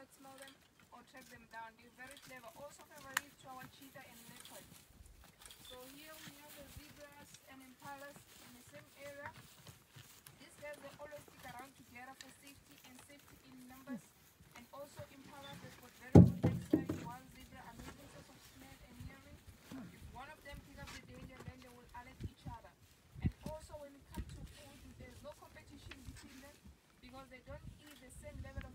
not smell them or track them down. They're very clever. Also favorite to our cheetah and leopard. So here we have the zebras and impalas in the same area. These guys, they always stick around together for safety and safety in numbers. And also impalas, they've got very good backside. One zebra, amazing sense of smell and hearing. If one of them pick up the danger, then they will alert each other. And also when it comes to food, there's no competition between them because they don't eat the same level of